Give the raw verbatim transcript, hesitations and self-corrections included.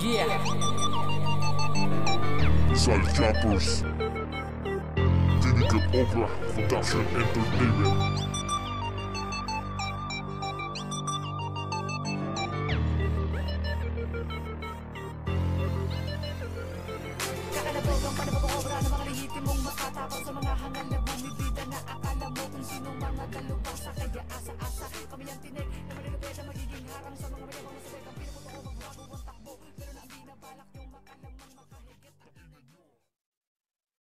Yeah. Sal Choppers, Syndicate Opera Production Entertainment. Kakalabaw ang panabagong obra na mga lihitin mong makatapang sa mga hangal na bumibida na akala mo kung sino mga dalubasa kaya asa-asa kami ang tinatapos.